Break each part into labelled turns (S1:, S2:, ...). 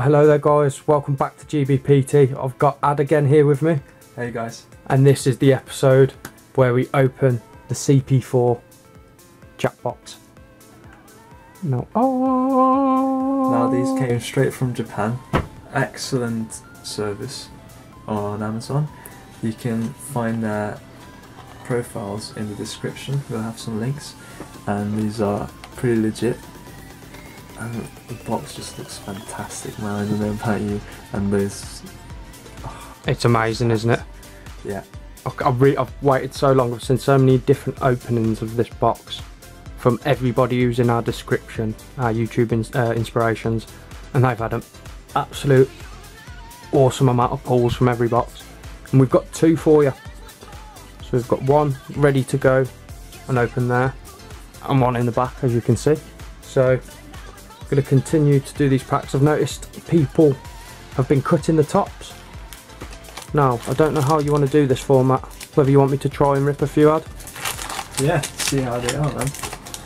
S1: Hello there guys, welcome back to GBPT. I've got Ad again here with me.
S2: Hey guys.
S1: And this is the episode where we open the CP4 Jackbox. Now
S2: these came straight from Japan. Excellent service on Amazon. You can find their profiles in the description. We'll have some links. And these are pretty legit. And the box just looks fantastic, man. I don't know about you. And this...
S1: It's amazing, isn't it?
S2: Yeah.
S1: I've waited so long. I've seen so many different openings of this box from everybody who's in our description, our YouTube inspirations, and they've had an absolute awesome amount of pulls from every box. And we've got two for you. So we've got one ready to go and open there, and one in the back, as you can see. So I'm going to continue to do these packs. I've noticed people have been cutting the tops. Now, I don't know how you want to do this format, whether you want me to try and rip a few out.
S2: Yeah, see how they are, man.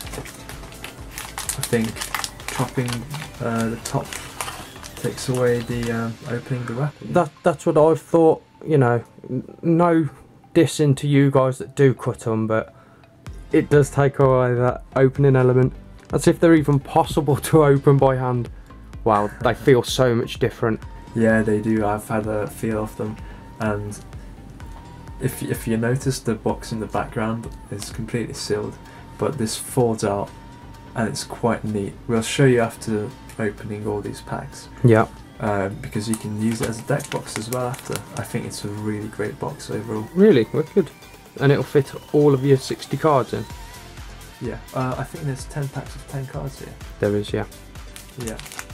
S2: I think chopping the top takes away the opening the wrapping.
S1: That's what I've thought, you know. No dissing to you guys that do cut them, but it does take away that opening element. As if they're even possible to open by hand. Wow, they feel so much different.
S2: Yeah, they do. I've had a feel of them, and if you notice, the box in the background is completely sealed, but this folds out and it's quite neat. We'll show you after opening all these packs.
S1: Yeah.
S2: Because you can use it as a deck box as well after. I think it's a really great box overall.
S1: Really? Wicked. And it'll fit all of your 60 cards in?
S2: Yeah. I think there's 10 packs of 10 cards here.
S1: There is, yeah.
S2: Yeah.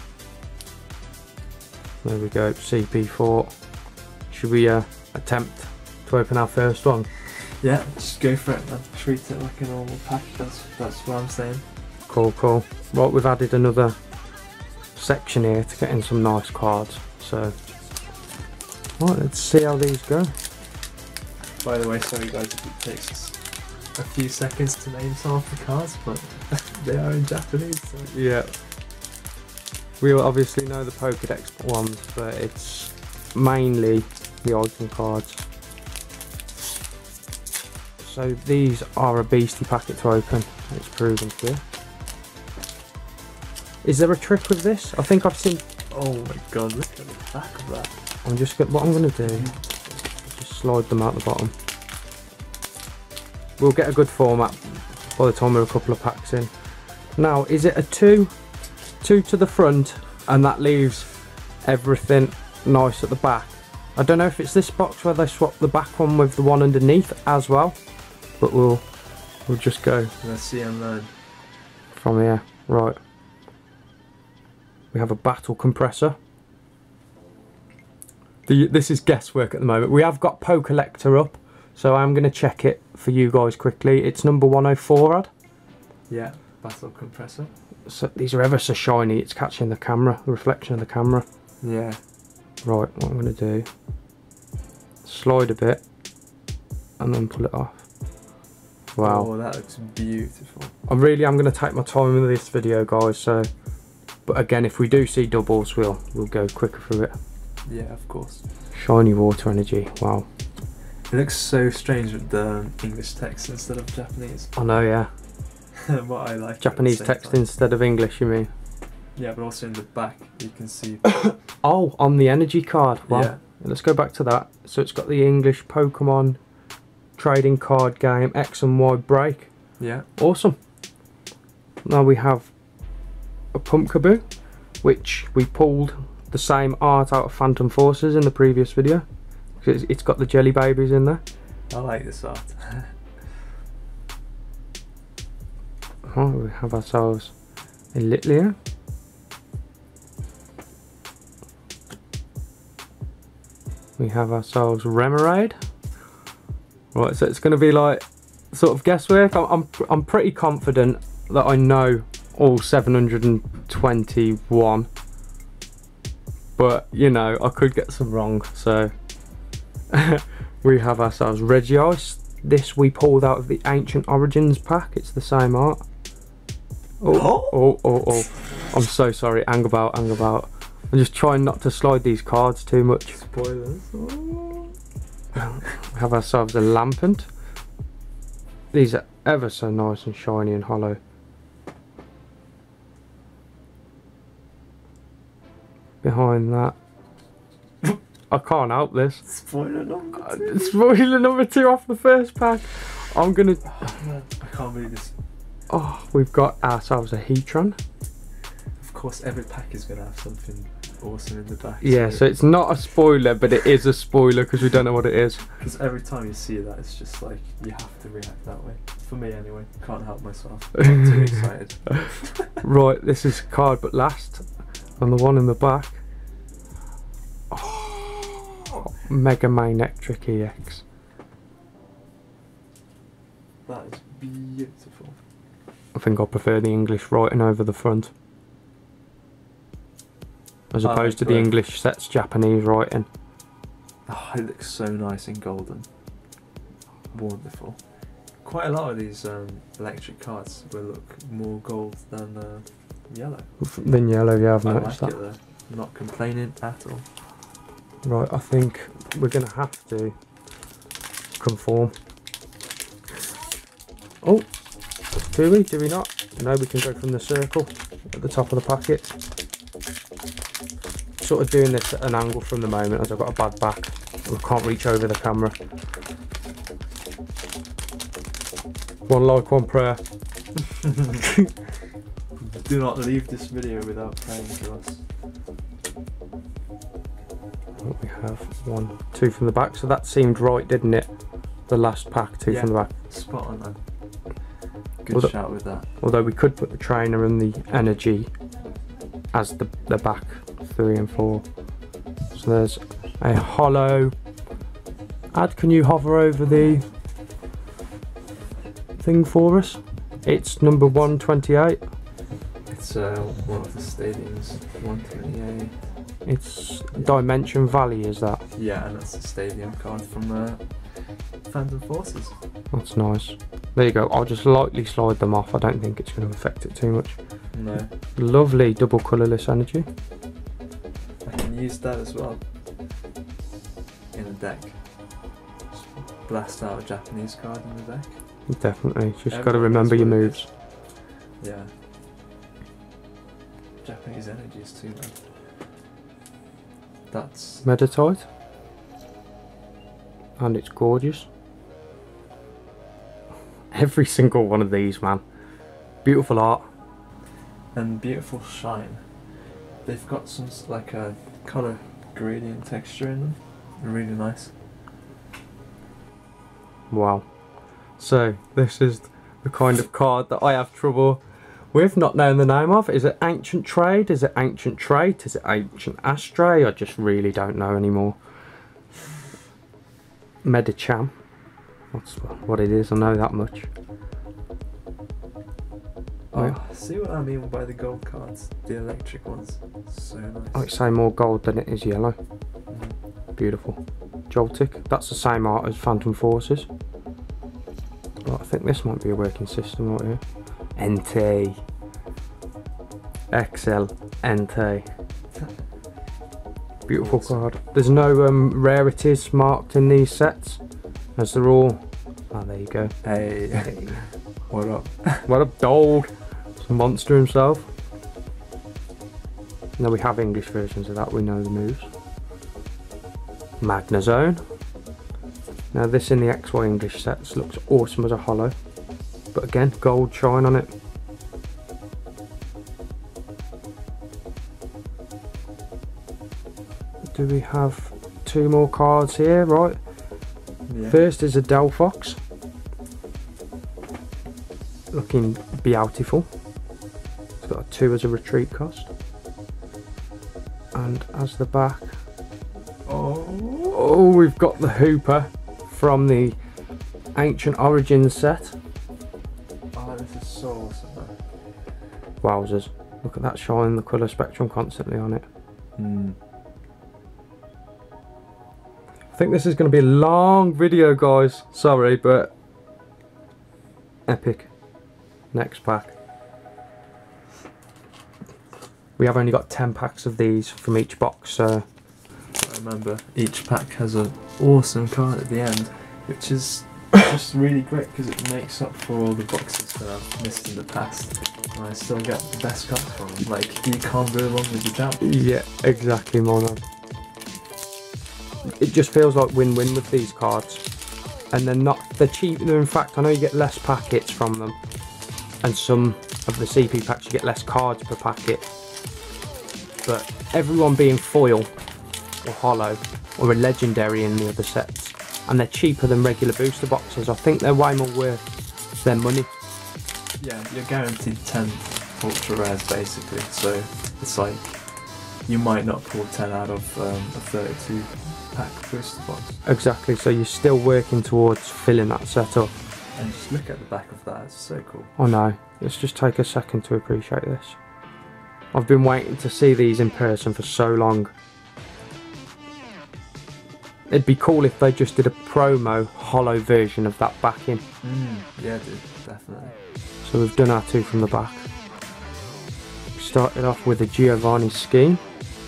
S1: There we go, CP4. Should we attempt to open our first one?
S2: Yeah, just go for it, man. Treat it like a normal pack. That's what I'm saying.
S1: Cool, cool. Right, we've added another section here to get in some nice cards. So, right, let's see how these go.
S2: By the way, sorry guys if it takes us a few seconds to name some of the cards, but they are in Japanese. So.
S1: Yeah. We obviously know the Pokédex ones, but it's mainly the icon cards. So these are a beastie packet to open. It's proven clear. Is there a trick with this? I think I've seen.
S2: Oh my god! Look at the back of that.
S1: What I'm gonna do, just slide them out the bottom. We'll get a good format by the time we're a couple of packs in. Now, is it a two to the front, and that leaves everything nice at the back? I don't know if it's this box where they swap the back one with the one underneath as well, but we'll just go.
S2: Let's see and learn
S1: from here. Right, we have a battle compressor. This is guesswork at the moment. We have got Pokelector up, so I'm going to check it for you guys quickly. It's number 104, Ad.
S2: Yeah, battle compressor.
S1: So these are ever so shiny. It's catching the camera, the reflection of the camera.
S2: Yeah.
S1: Right, what I'm going to do, slide a bit and then pull it off. Wow.
S2: Oh, that looks beautiful.
S1: I really am going to take my time with this video, guys. So, but again, if we do see doubles, we'll go quicker through it.
S2: Yeah, of course.
S1: Shiny water energy. Wow.
S2: It looks so strange with the English text instead of Japanese.
S1: I know, yeah.
S2: What I like.
S1: Japanese text instead of English, you mean?
S2: Yeah, but also in the back you can see.
S1: Oh, on the energy card. Wow.
S2: Yeah.
S1: Let's go back to that. So it's got the English Pokemon trading card game X and Y break.
S2: Yeah.
S1: Awesome. Now we have a Pumpkaboo, which we pulled the same art out of Phantom Forces in the previous video. It's got the jelly babies in there.
S2: I like this art.
S1: Oh, we have ourselves a Litleo. We have ourselves Remoraid. Right, so it's going to be like sort of guesswork. I'm pretty confident that I know all 721, but you know, I could get some wrong. So we have ourselves Regice. This we pulled out of the Ancient Origins pack. It's the same art. Oh. I'm so sorry. Angerbout. I'm just trying not to slide these cards too much.
S2: Spoilers. Oh.
S1: Have ourselves a Lampent. These are ever so nice and shiny and hollow. Behind that, I can't help this.
S2: Spoiler number 2.
S1: Spoiler number 2 off the first pack. I'm gonna.
S2: Oh, man. I can't believe this.
S1: Oh, we've got ourselves a Heatran.
S2: Of course, every pack is gonna have something awesome in the back.
S1: Yeah, so it's not a spoiler, but it is a spoiler because we don't know what it is.
S2: Because every time you see that, it's just like you have to react that way. For me, anyway. Can't help myself. I'm too excited.
S1: Right, this is card but last. And the one in the back. Oh, Mega Manectric EX.
S2: That is beautiful.
S1: I think I prefer the English writing over the front, as opposed to the English set's Japanese writing.
S2: Oh, it looks so nice in golden. Wonderful. Quite a lot of these electric cards will look more gold than yellow.
S1: Than yellow, yeah, I've
S2: I
S1: noticed
S2: like
S1: that.
S2: it though. I'm not complaining at all.
S1: Right, I think we're going to have to conform. Oh, do we? Do we not? No, we can go from the circle at the top of the packet. Sort of doing this at an angle from the moment as I've got a bad back. I can't reach over the camera. One like, one prayer.
S2: Do not leave this video without praying to us.
S1: We have 1, 2 from the back, so that seemed right, didn't it? The last pack, 2 from the back.
S2: Spot on, man. Good shout with that.
S1: Although we could put the trainer and the energy as the back 3 and 4. So there's a hollow. Ad, can you hover over the thing for us? It's number 128.
S2: It's one of the stadiums, 128.
S1: It's Dimension Valley, is that?
S2: Yeah, and that's the stadium card from Phantom Forces.
S1: That's nice. There you go. I'll just lightly slide them off. I don't think it's going to affect it too much.
S2: No.
S1: Lovely double colourless energy.
S2: I can use that as well in a deck. Just blast out a Japanese card in the deck.
S1: Definitely. Just got to remember your moves.
S2: Yeah. Japanese energy is too low. That's
S1: Meditite. And it's gorgeous. Every single one of these, man. Beautiful art.
S2: and beautiful shine. They've got some like a colour gradient texture in them. They're really nice.
S1: Wow. So this is the kind of card that I have trouble with not knowing the name of. Is it Ancient Trade? Is it Ancient Trait? Is it Ancient Astray? I just really don't know anymore. Medicham. That's what it is, I know that much.
S2: Oh, see what I mean by the gold cards? The electric ones. So nice.
S1: I'd say more gold than it is yellow. Beautiful. Joltik. That's the same art as Phantom Forces. But I think this might be a working system right here. NT. XL. NT. Beautiful card. There's no rarities marked in these sets, as they're all... Oh, there you go.
S2: Hey. What up?
S1: What up, dog? It's a monster himself. Now we have English versions of that, we know the moves. Magnezone. Now this in the XY English sets looks awesome as a holo, but again, gold shine on it. Do we have two more cards here? Right.
S2: Yeah.
S1: First is a Delphox. Looking beautiful. It's got a 2 as a retreat cost. And as the back, oh, we've got the Hooper from the Ancient Origins set.
S2: Oh, this is so awesome, man.
S1: Wowzers. Look at that shine, the colour spectrum constantly on it. I think this is going to be a long video, guys. Sorry, but epic. Next pack. We have only got 10 packs of these from each box, so...
S2: Remember, each pack has an awesome card at the end, which is just really great because it makes up for all the boxes that I've missed in the past. And I still get the best cards from them. Like, you can't go wrong with the jump.
S1: Yeah, exactly, man. It just feels like win-win with these cards. And they're cheaper. In fact, I know you get less packets from them. And some of the CP packs you get less cards per packet. But everyone being foil or holo or a legendary in the other sets, and they're cheaper than regular booster boxes. I think they're way more worth their money.
S2: Yeah, you're guaranteed 10 ultra rares basically, so it's like you might not pull 10 out of a 32 pack booster box.
S1: Exactly, so you're still working towards filling that set up.
S2: And just look at the back of that, it's so cool.
S1: Oh no, let's just take a second to appreciate this. I've been waiting to see these in person for so long. It'd be cool if they just did a promo holo version of that backing.
S2: Yeah, dude, definitely.
S1: So we've done our two from the back. We started off with a Giovanni scheme.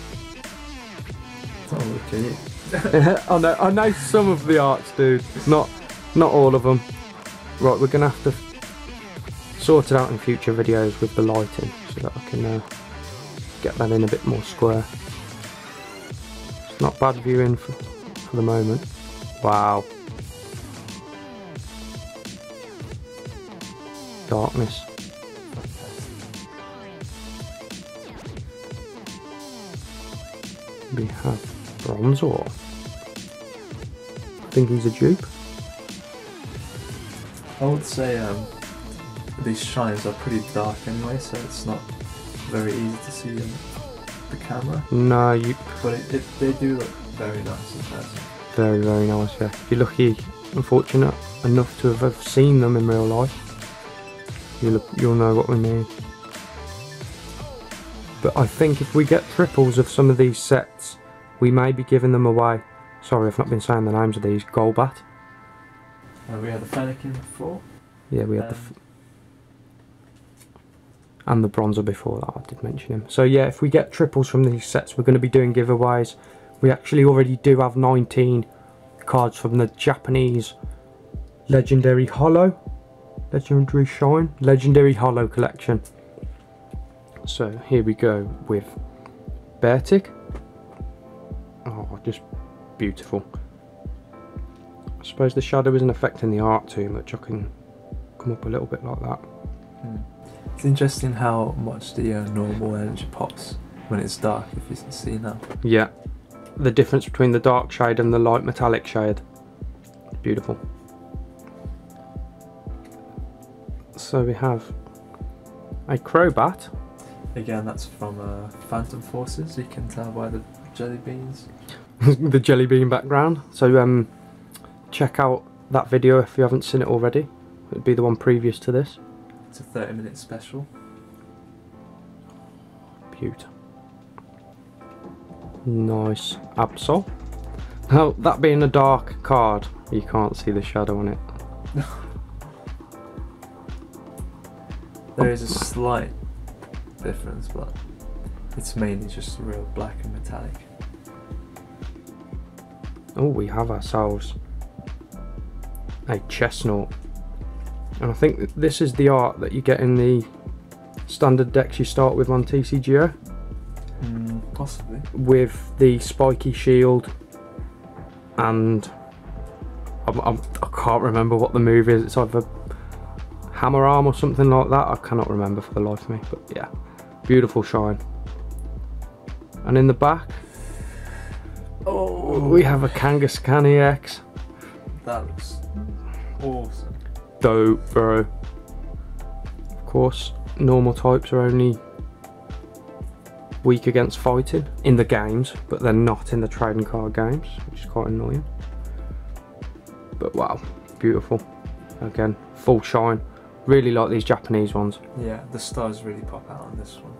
S2: Oh, look at you.
S1: I know some of the arts, dude. Not all of them. Right, we're gonna have to sort it out in future videos with the lighting so that I can get that in a bit more square. It's not bad viewing for the moment. Wow. Darkness. We have Bronzor. I think he's a dupe.
S2: I would say these shines are pretty dark anyway, so it's not very easy to see in the camera.
S1: No,
S2: but they do look very nice in person.
S1: Very, very nice, yeah. If you're lucky and fortunate enough to have seen them in real life, you'll know what we mean. But I think if we get triples of some of these sets, we may be giving them away. Sorry, I've not been saying the names of these. Golbat.
S2: We had the Fennekin before.
S1: Yeah, we had and the Bronzer before that, I did mention him. So yeah, if we get triples from these sets, we're going to be doing giveaways. We actually already do have 19 cards from the Japanese Legendary Holo. Legendary Shine? Legendary Holo collection. So here we go with Beartic. Oh, just beautiful. I suppose the shadow isn't affecting the art too much. I can come up a little bit like that.
S2: It's interesting how much the normal energy pops when it's dark, if you can see now.
S1: Yeah, the difference between the dark shade and the light metallic shade. Beautiful. So we have a Crobat.
S2: Again, that's from Phantom Forces, you can tell by the jelly beans.
S1: The jelly bean background. So check out that video if you haven't seen it already. It'd be the one previous to this.
S2: It's a 30-minute special.
S1: Beaut. Nice Absol. Now, that being a dark card, you can't see the shadow on it.
S2: There is a slight difference, but it's mainly just real black and metallic.
S1: Oh, we have ourselves a Chestnut. And I think this is the art that you get in the standard decks you start with on TCG.
S2: Possibly.
S1: With the spiky shield and I can't remember what the move is. It's either hammer arm or something like that. I cannot remember for the life of me, but yeah, beautiful shine. And in the back, we have a Kangaskhan EX.
S2: That looks awesome.
S1: Dope, bro. Of course, normal types are only weak against fighting in the games, but they're not in the trading card games, which is quite annoying. But wow, beautiful. Again, full shine. Really like these Japanese ones.
S2: Yeah, the stars really pop out on this one.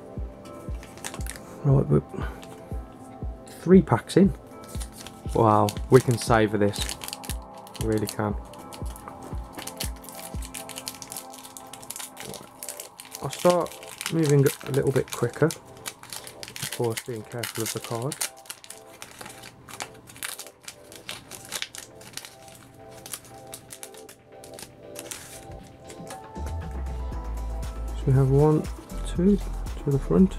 S1: Right, we're 3 packs in. Wow, we can savour this. We really can. I'll start moving a little bit quicker course being careful of the card. So we have 1, 2 to the front.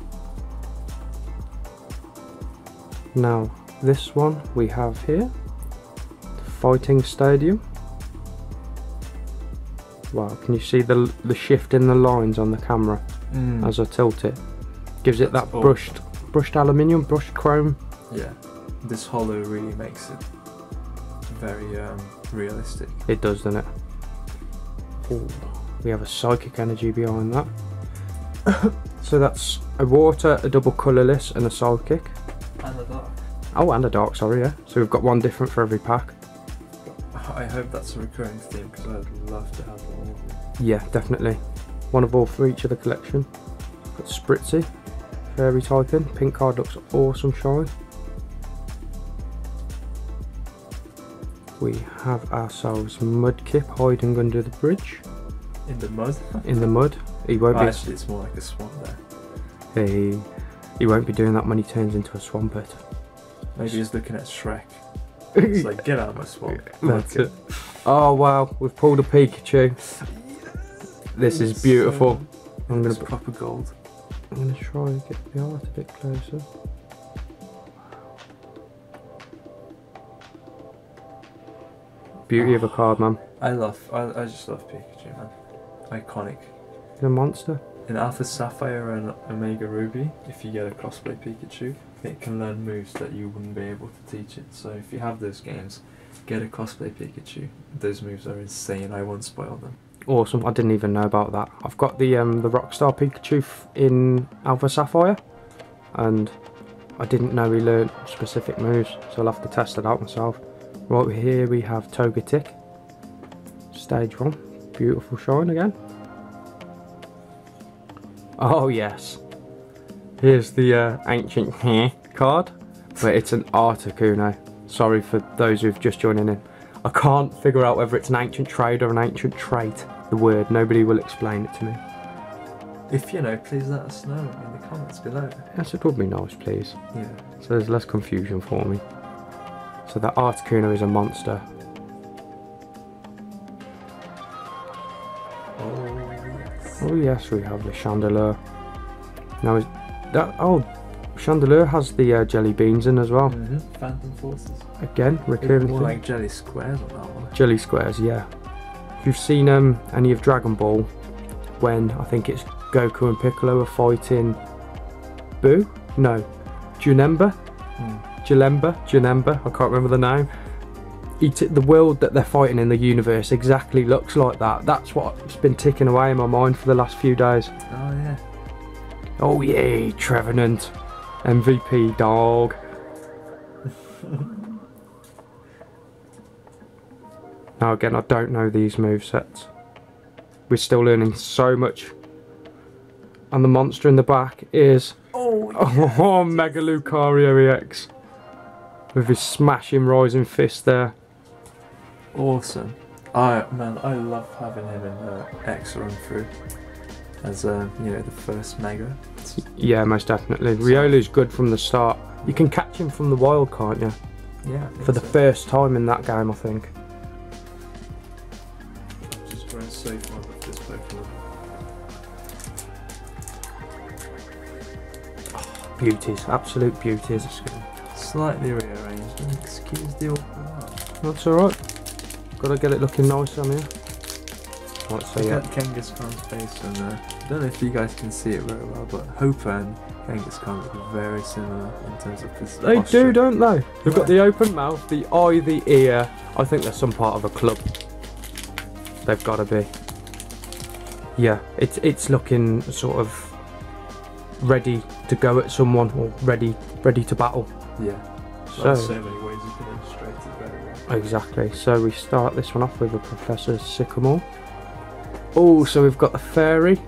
S1: Now this one we have here, the Fighting Stadium. Wow, can you see the shift in the lines on the camera as I tilt it? Gives it that brushed aluminium, brushed chrome.
S2: Yeah, this hollow really makes it very realistic.
S1: It does, doesn't it? Ooh, we have a psychic energy behind that. So that's a water, a double colourless, and a psychic.
S2: And a dark.
S1: Oh, and a dark, sorry, yeah. So we've got one different for every pack.
S2: I hope that's a recurring theme because I'd love to have one.
S1: Yeah, definitely. One of all for each of the collection. Got Spritzy, fairy typing. Pink card looks awesome shine. We have ourselves Mudkip hiding under the bridge.
S2: In the mud?
S1: In the mud. He won't be.
S2: Actually, it's more like a swamp there.
S1: He won't be doing that when he turns into a swampert.
S2: Maybe he's looking at Shrek. It's like, get out of my swamp.
S1: That's it. Oh wow, we've pulled a Pikachu. This is beautiful. I'm gonna
S2: proper gold.
S1: I'm gonna try and get the art a bit closer. Beauty of a card, man.
S2: I just love Pikachu, man. Iconic.
S1: He's a monster.
S2: In Alpha Sapphire and Omega Ruby, if you get a crossplay Pikachu, it can learn moves that you wouldn't be able to teach it. So if you have those games, get a cosplay Pikachu. Those moves are insane. I won't spoil them.
S1: Awesome. I didn't even know about that. I've got the Rockstar Pikachu in Alpha Sapphire, and I didn't know he learned specific moves, so I'll have to test it out myself. Right here we have Togetic, stage 1, beautiful shine again. Oh yes, here's the ancient card, but it's an Articuno. Sorry for those who've just joining in. I can't figure out whether it's an ancient trade or an ancient trait. The word, nobody will explain it to me.
S2: If you know, please let us know in the comments below.
S1: Yes, it would be nice, please.
S2: Yeah.
S1: So there's less confusion for me. So that Articuno is a monster.
S2: Oh yes.
S1: Oh yes, we have the Chandelure. Now is that Chandelure has the jelly beans in as well.
S2: Phantom Forces.
S1: Again, recurring
S2: More
S1: thing.
S2: like jelly squares on that one.
S1: Jelly squares, yeah. If you've seen any of Dragon Ball, when I think it's Goku and Piccolo are fighting Boo? No, Janemba? Janemba, I can't remember the name. The world that they're fighting in the universe exactly looks like that. That's what's been ticking away in my mind for the last few days.
S2: Oh yeah.
S1: Oh yay, Trevenant. MVP dog. Now again, I don't know these movesets. We're still learning so much. And the monster in the back is Mega Lucario EX. With his smashing rising fist there.
S2: Awesome. I love having him in the X run through as you know, the first Mega.
S1: Yeah, most definitely. Riolu's good from the start. You can catch him from the wild, can't you?
S2: Yeah.
S1: For the first time in that game, I think.
S2: Just growing so fond of this Pokemon.
S1: Beauties, absolute beauties.
S2: Slightly rearranged, and excuse the awkward art.
S1: That's alright. Gotta get it looking nice on here. Right, so yeah.
S2: Kangaskhan's face, and I don't know if you guys can see it very well, but Hooper and Kangaskhan look very similar in terms of this.
S1: They
S2: posture.
S1: do, don't they? They've got the open mouth, the eye, the ear. I think they're some part of a club. They've got to be. Yeah, it's looking sort of ready to go at someone, or ready to battle.
S2: Yeah.
S1: So
S2: many ways you can illustrate it very well.
S1: Exactly. So we start this one off with a Professor Sycamore. Oh, so we've got the fairy.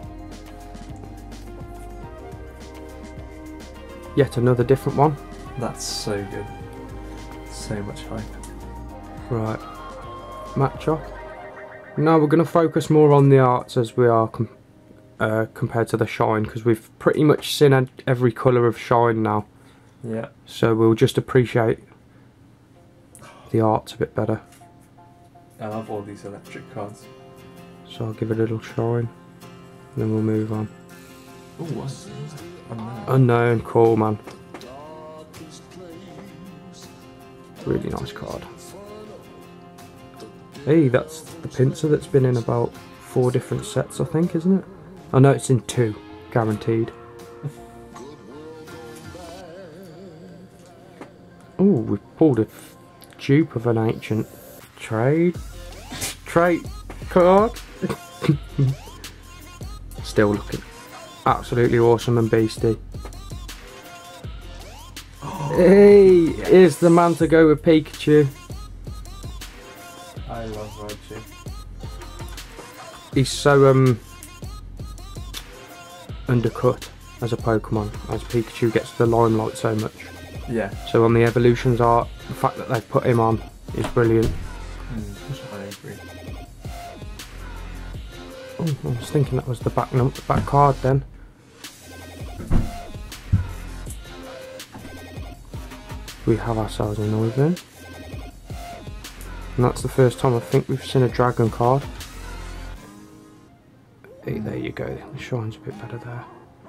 S1: Yet another different one.
S2: That's so good. So much hype.
S1: Right. Matchup. Now we're going to focus more on the arts as we are compared to the shine, because we've pretty much seen every colour of shine now.
S2: Yeah.
S1: So we'll just appreciate the art's a bit better.
S2: I love all these electric cards.
S1: So I'll give it a little shine, and then we'll move on.
S2: Oh, what's this? Unknown.
S1: Unknown, cool man. Really nice card. Hey, that's the pincer that's been in about 4 different sets, I think, isn't it? I know it's in 2, guaranteed. Oh, we've pulled a dupe of an ancient trait card. Still looking absolutely awesome and beastie. Hey,
S2: yes.
S1: Here's the man to go with Pikachu.
S2: I love Raichu.
S1: He's so undercut as a Pokemon, as Pikachu gets the limelight so much.
S2: Yeah.
S1: So on the evolutions art, the fact that they've put him on is brilliant.
S2: I agree.
S1: Oh, I was thinking that was the back card then. We have ourselves an Oivan. And that's the first time I think we've seen a dragon card. Hey, there you go, the shine's a bit better there.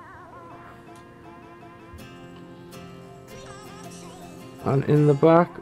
S1: And in the back,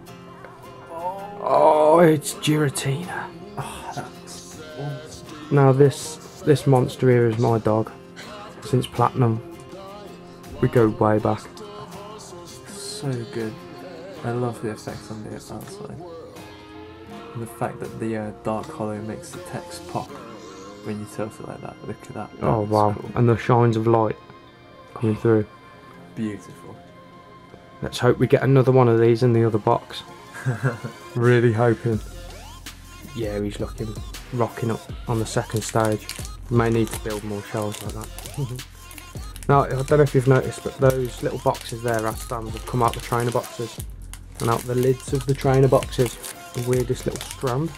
S1: oh, it's Giratina.
S2: Oh, that's awesome.
S1: Now this monster here is my dog. Since Platinum, we go way back.
S2: So good. I love the effect on the outside. And the fact that the dark hollow makes the text pop when you tilt it like that. Look at that.
S1: Oh
S2: That's
S1: wow,
S2: cool.
S1: and the shines of light coming through.
S2: Beautiful.
S1: Let's hope we get another one of these in the other box. Really hoping. Yeah, he's rocking up on the second stage. We may need to build more shells like that. Now, I don't know if you've noticed, but those little boxes there, our stands, have come out the trainer boxes. And out the lids of the trainer boxes, the weirdest little strand.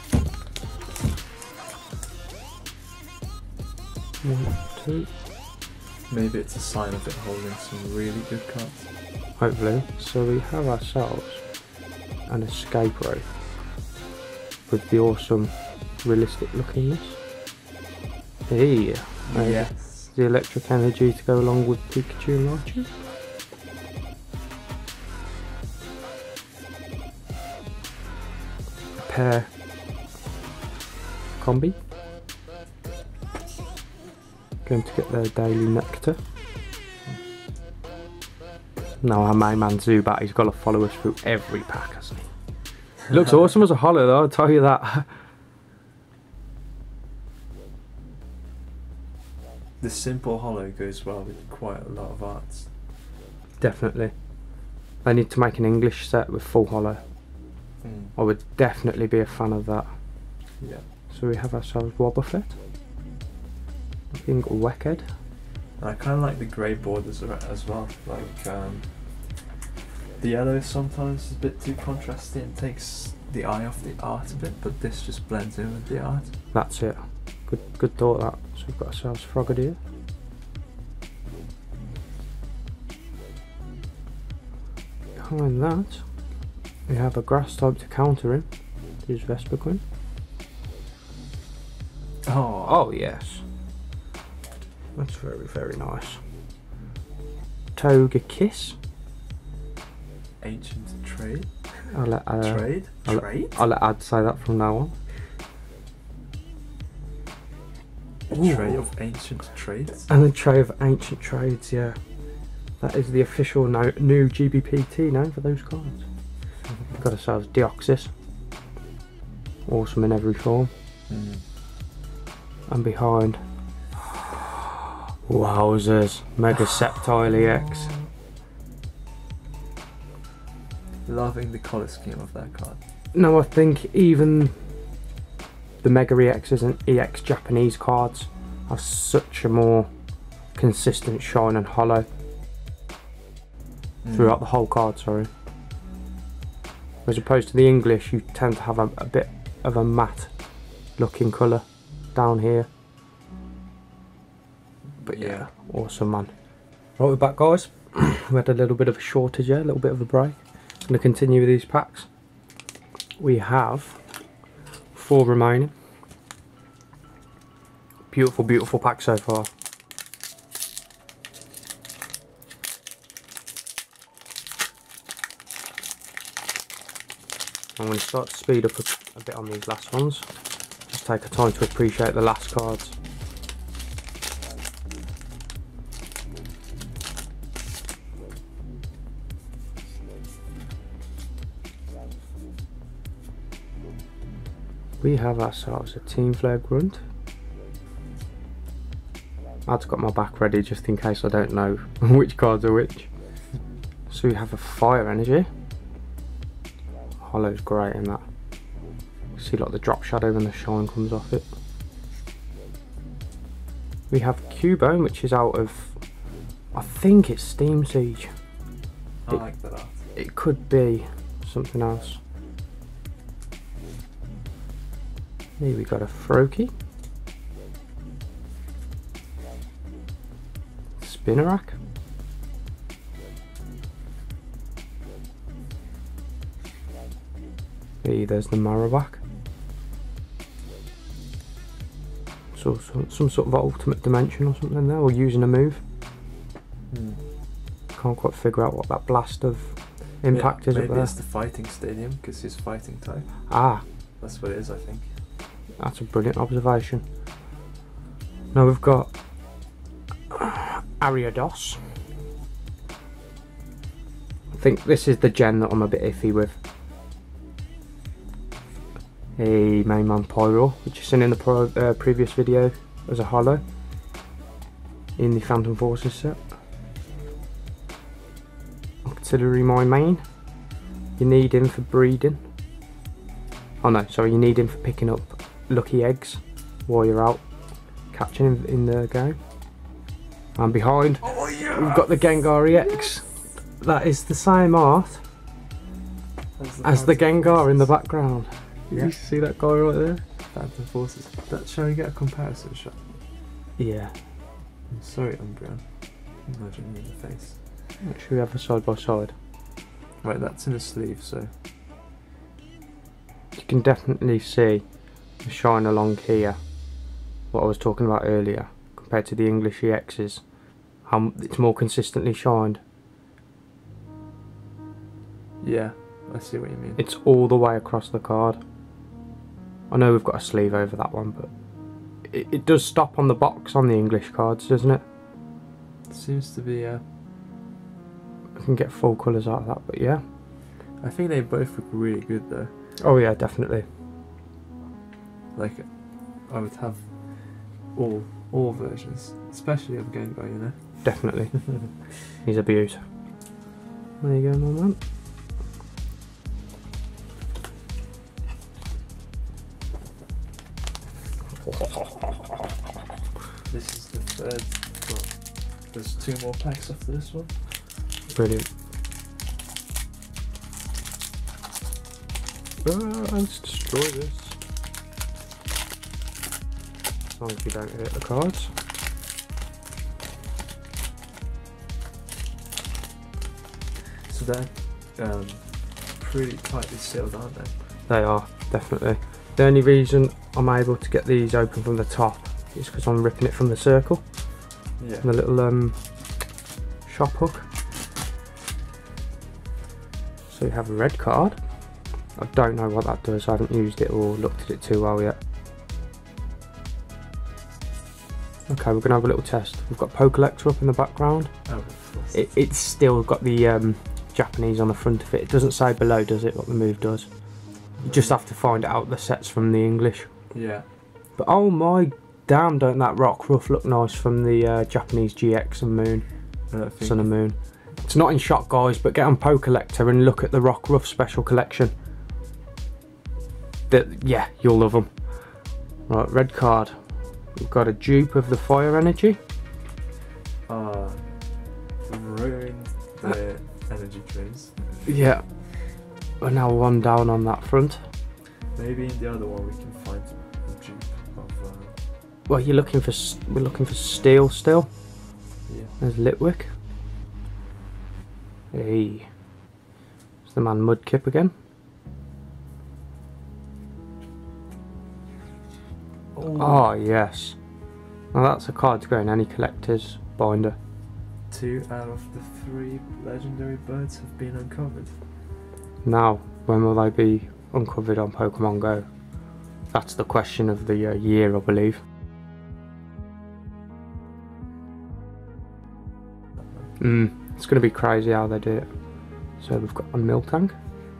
S1: 1, 2.
S2: Maybe it's a sign of it holding some really good cards.
S1: Hopefully. So we have ourselves an escape rope with the awesome realistic lookingness. Hey,
S2: Yes.
S1: the electric energy to go along with Pikachu and Raichu. A pair combi. Going to get their daily nectar. Now our main man Zubat, he's got to follow us through every pack, hasn't he? Looks awesome as a holo though, I'll tell you that.
S2: The simple hollow goes well with quite a lot of arts.
S1: Definitely. They need to make an English set with full holo. I would definitely be a fan of that.
S2: Yeah.
S1: So we have ourselves Wobbuffet. Looking Weckhead.
S2: And I kind of like the grey borders as well. Like the yellow sometimes is a bit too contrasty and takes the eye off the art a bit, but this just blends in with the art.
S1: That's it. Good thought that. So we've got ourselves Frogadier. Behind that, we have a grass type to counter him. Here's Vespiquen. Oh yes. That's very, very nice. Togekiss.
S2: Ancient trade.
S1: I'll let
S2: Trade?
S1: I'll let Ad say that from now on.
S2: A tray of ancient trades?
S1: And a tray of ancient trades, yeah. That is the official new GBPT name for those cards. We've got ourselves Deoxys. Awesome in every form. And behind, wowzers, Mega Sceptile EX.
S2: Loving the colour scheme of that card.
S1: No, I think even the Mega EXs and EX Japanese cards have such a more consistent shine and hollow throughout the whole card, sorry. As opposed to the English, you tend to have a bit of a matte looking colour down here. But yeah, awesome, man. Right, we're back, guys. We had a little bit of a shortage here, a little bit of a break. I'm going to continue with these packs. We have 4 remaining. Beautiful, beautiful pack so far. I'm going to start to speed up a bit on these last ones. Just take a time to appreciate the last cards. We have ourselves a Team Flare Grunt. I've got my back ready just in case I don't know which cards are which. So we have a Fire Energy. Hollow's great in that. See like the drop shadow when the shine comes off it. We have Cubone, which is out of, I think it's Steam Siege.
S2: I like that art.
S1: It could be something else. Here we got a Froakie. Spinarak. Hey, there's the Marowak. So some sort of ultimate dimension or something there, or using a move. Can't quite figure out what that blast of impact is up there.
S2: Maybe it's the fighting stadium because he's fighting type.
S1: Ah,
S2: that's what it is, I think.
S1: That's a brilliant observation. Now we've got Ariados. I think this is the gen that I'm a bit iffy with. A mainman Pyro, which is seen in the previous video as a holo in the Phantom Forces set. Auxiliary my main. You need him for breeding. Oh no, sorry, you need him for picking up lucky eggs while you're out catching him in the game. And behind, we've got the Gengar EX. That is the same art as the Gengar in the background.
S2: Yeah.
S1: You see that guy right there?
S2: Phantom Forces. Shall we get a comparison shot?
S1: Yeah.
S2: I'm sorry, Umbreon. Imagine you in the face.
S1: Should we have a side by side?
S2: Right, that's in the sleeve, so.
S1: You can definitely see the shine along here. What I was talking about earlier, compared to the English EXs. How it's more consistently shined.
S2: Yeah, I see what you mean.
S1: It's all the way across the card. I know we've got a sleeve over that one, but it does stop on the box on the English cards, doesn't it?
S2: It seems to be,
S1: I can get full colours out of that, but yeah.
S2: I think they both look really good though.
S1: Oh yeah, definitely.
S2: Like, I would have all versions, especially of Gengar, you know?
S1: Definitely. He's a beaut. There you go, my man.
S2: This is the third. Well, there's 2 more packs after this one.
S1: Brilliant. Let's destroy this. As long as we don't hit the cards.
S2: So they're pretty tightly sealed, aren't they?
S1: They are, definitely. The only reason I'm able to get these open from the top is because I'm ripping it from the circle.
S2: Yeah.
S1: And the little shop hook. So you have a red card. I don't know what that does, I haven't used it or looked at it too well yet. Okay, we're going to have a little test. We've got Pokelector up in the background.
S2: Oh, of course.
S1: It's still got the Japanese on the front of it. It doesn't say below, does it, what the move does? You just have to find out the sets from the English.
S2: Yeah.
S1: But oh my damn, don't that Rockruff look nice from the Japanese GX and Moon. Sun and Moon. It's not in shop, guys, but get on Pokelector and look at the Rockruff special collection. Yeah, you'll love them. Right, red card. We've got a dupe of the Fire Energy.
S2: Ruined the energy trains.
S1: Yeah. We're now 1 down on that front.
S2: Maybe in the other one we can find a dupe of.
S1: Well, we're looking for steel still.
S2: Yeah.
S1: There's Litwick. Hey. It's the man Mudkip again. Oh yes. Now that's a card to go in any collector's binder.
S2: 2 out of the 3 legendary birds have been uncovered.
S1: Now, when will they be uncovered on Pokemon Go? That's the question of the year, I believe. It's going to be crazy how they do it. So we've got a Miltank.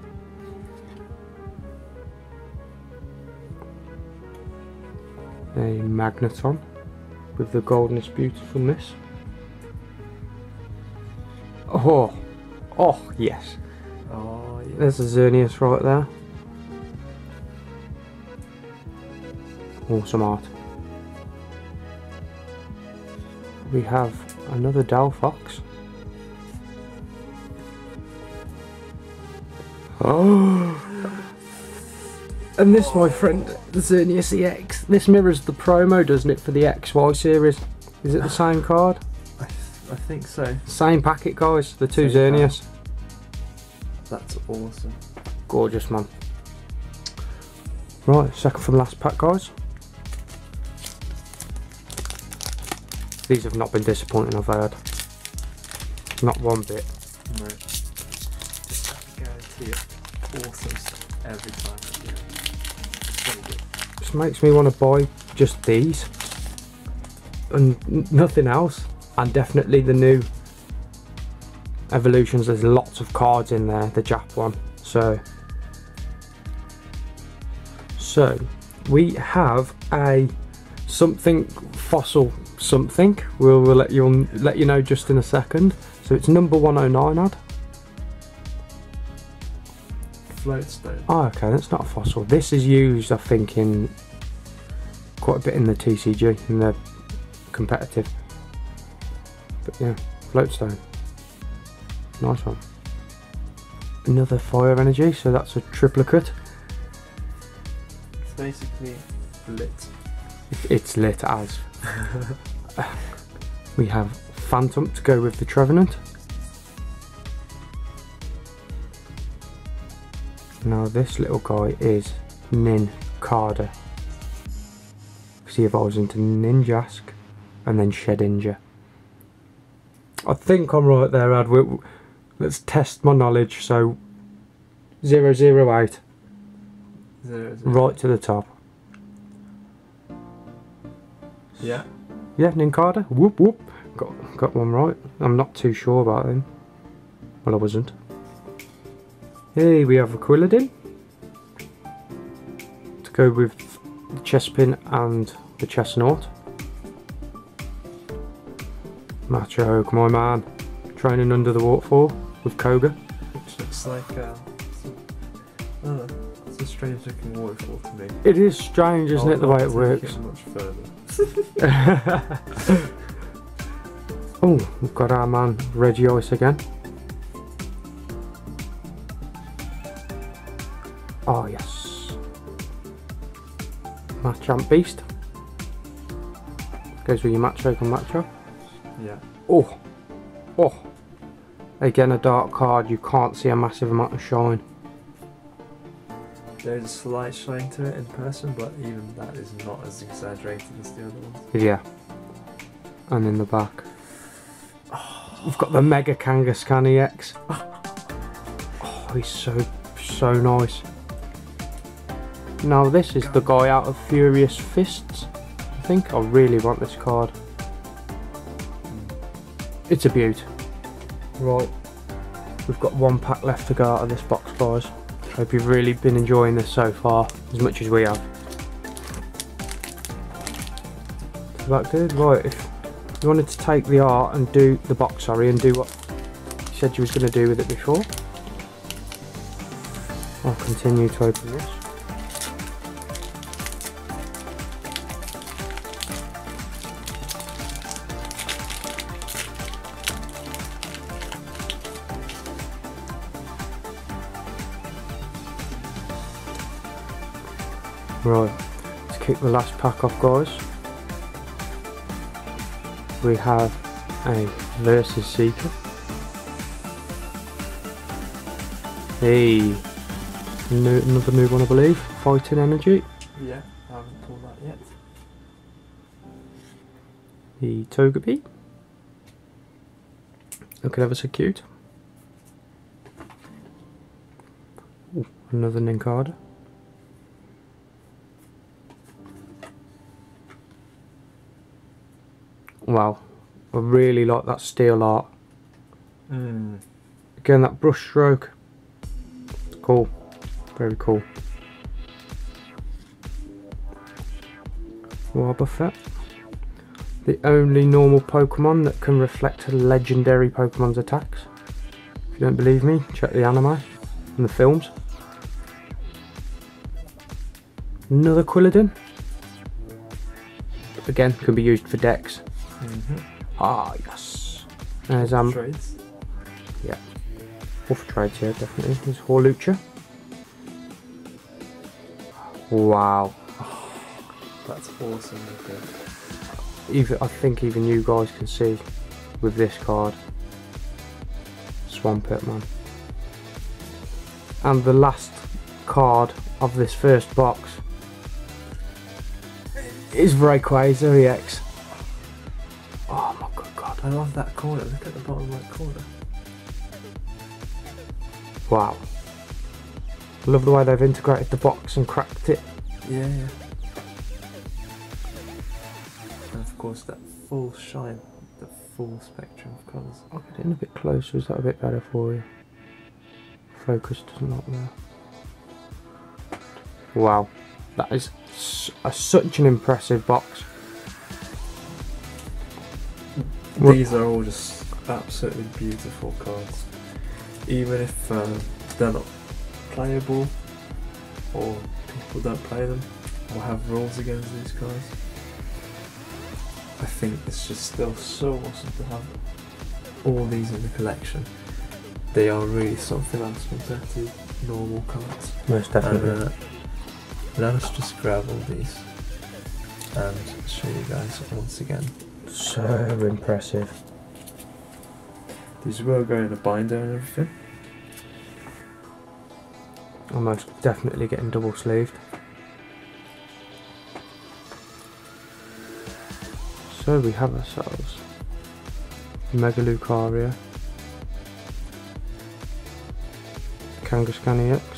S1: A Magneton with the goldenest beautifulness. Oh, oh yes.
S2: Oh yeah.
S1: There's a Xerneas right there. Awesome art. We have another Delphox. Oh! And this, my friend, the Xerneas EX. This mirrors the promo, doesn't it, for the XY series? Is it the same card?
S2: I think so.
S1: Same packet, guys. The two
S2: Same
S1: Xerneas.
S2: That's awesome.
S1: Gorgeous, man. Right, second from last pack, guys. These have not been disappointing, I've heard. Not one bit.
S2: No. Just guarantee it. Awesome stuff every time. So good.
S1: Just makes me want to buy just these. And nothing else. And definitely the new evolutions. There's lots of cards in there, the Jap one. So we have a something fossil something. We'll let you know just in a second. So it's number 109 ad.
S2: Floatstone.
S1: Oh, okay, that's not a fossil. This is used, I think, in quite a bit in the TCG, in the competitive. But yeah, Floatstone. Nice one. Another fire energy, so that's a triplicate.
S2: It's basically lit.
S1: It's lit as. We have Phantom to go with the Trevenant. Now this little guy is Nincada, because he evolves into Ninjask and then Shedinja. I think I'm right there, Ad. Let's test my knowledge. So 008,
S2: 0, 0.
S1: right to the top.
S2: Yeah.
S1: Yeah, Nincada. Whoop whoop. Got one right. I'm not too sure about him. Well, I wasn't. Hey, we have a Quilladin to go with the Chespin and the Chestnut. Macho, my man, training under the waterfall with Koga.
S2: Which looks like it's a strange looking waterfall to me.
S1: It is strange, isn't it, the way it works?
S2: Much further.
S1: Oh, we've got our man Regice again. Oh yes, Machamp Beast. Goes with your Macho and Macho.
S2: Yeah.
S1: Oh, oh. Again, a dark card. You can't see a massive amount of shine.
S2: There's a slight shine to it in person, but even that is not as exaggerated as the other ones.
S1: Yeah. And in the back, we've got the Mega Kangaskhan EX. Oh, he's so nice. Now this is the guy out of Furious Fists. I think I really want this card. It's a beaut. Right, we've got one pack left to go out of this box, guys. Hope you've really been enjoying this so far, as much as we have. Is that good? Right, if you wanted to take the art and do the box, sorry, and do what you said you was going to do with it before, I'll continue to open this. Right, to kick the last pack off, guys, we have A versus Seeker. Hey, another new one I believe. Fighting Energy.
S2: Yeah, I haven't pulled that yet.
S1: The Togepi. Looking ever so cute. Ooh, another Nincada. Wow, I really like that steel art. Again, that brush stroke. Cool, very cool. Wobbuffet. The only normal Pokemon that can reflect a legendary Pokemon's attacks. If you don't believe me, check the anime and the films. Another Quilladin. Again, can be used for decks. Ah, yes. There's
S2: Trades.
S1: yeah. Or for trades here, definitely. There's Horlucha. Wow.
S2: That's awesome.
S1: Even I think even you guys can see with this card. Swampert, man. And the last card of this first box is Rayquaza EX. Oh my good god.
S2: I love that corner. Look at the bottom right corner.
S1: Wow. Love the way they've integrated the box and cracked it.
S2: Yeah. And of course that full shine, the full spectrum of colours.
S1: I'll get it in a bit closer, is that a bit better for you? Focus does not there. Wow. That is such an impressive box.
S2: These are all just absolutely beautiful cards. Even if they're not playable or people don't play them or have rules against these cards, I think it's just still so awesome to have all these in the collection. They are really something else compared to normal cards.
S1: Most definitely.
S2: And, let us just grab all these and show you guys once again.
S1: So impressive.
S2: These will go in a binder and everything.
S1: I'm most definitely getting double sleeved. So we have ourselves Mega Lucaria, Kangaskhan EX,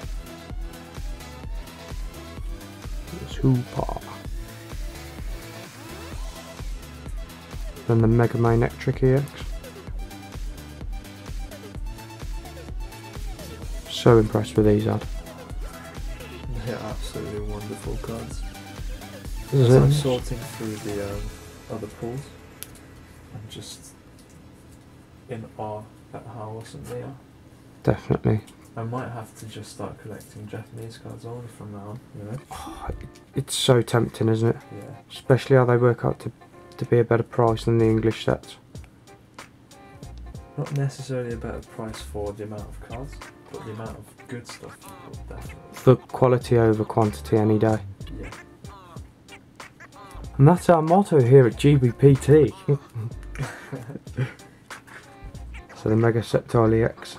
S1: Super, then the Mega Manectric EX. So impressed with these, Ad.
S2: They're absolutely wonderful cards.
S1: Is
S2: So I'm
S1: it?
S2: sorting through the other pools. I'm just in awe at how awesome they are.
S1: Definitely.
S2: I might have to just start collecting Japanese cards only from now on, you know?
S1: Oh, it's so tempting, isn't it?
S2: Yeah.
S1: Especially how they work out to be a better price than the English sets.
S2: Not necessarily a better price for the amount of cards, but the amount of good stuff, definitely.
S1: For quality over quantity any day.
S2: Yeah.
S1: And that's our motto here at GBPT. So the Mega Sceptile EX.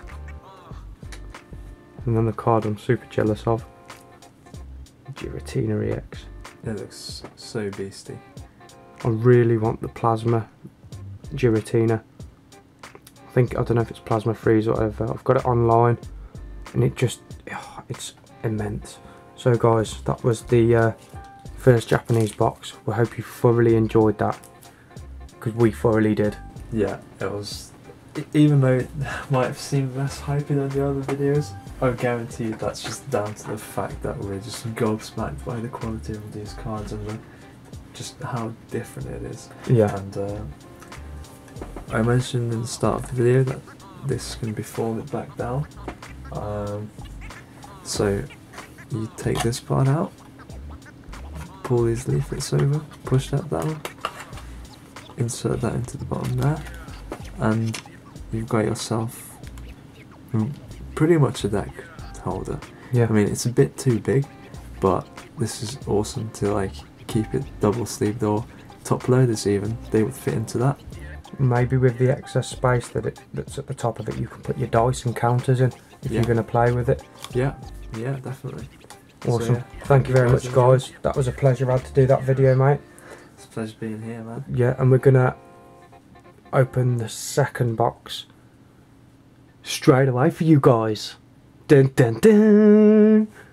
S1: And then the card I'm super jealous of. Giratina EX.
S2: It looks so beastie.
S1: I really want the Plasma Giratina. I don't know if it's Plasma Freeze or whatever. I've got it online and it's immense. So guys, that was the first Japanese box. We hope you thoroughly enjoyed that, because we thoroughly did.
S2: Yeah, it was, even though it might have seemed less hypey than the other videos, I guarantee you that's just down to the fact that we're just gobsmacked by the quality of these cards and just how different it is.
S1: Yeah.
S2: And I mentioned in the start of the video that this can be folded back down. So you take this part out, pull these leaflets over, push that down, insert that into the bottom there, and you've got yourself pretty much a deck holder.
S1: Yeah.
S2: I mean, it's a bit too big, but this is awesome to like keep it double sleeved or top loaders even. They would fit into that.
S1: maybe with the excess space that's at the top of it, you can put your dice and counters in if you're going to play with it.
S2: Yeah, yeah, definitely.
S1: Awesome.
S2: So, yeah,
S1: Thank you very much, guys. That was a pleasure. I had to do that video, mate.
S2: It's a pleasure being here, man.
S1: Yeah, and we're going to open the second box straight away for you guys. Dun dun dun!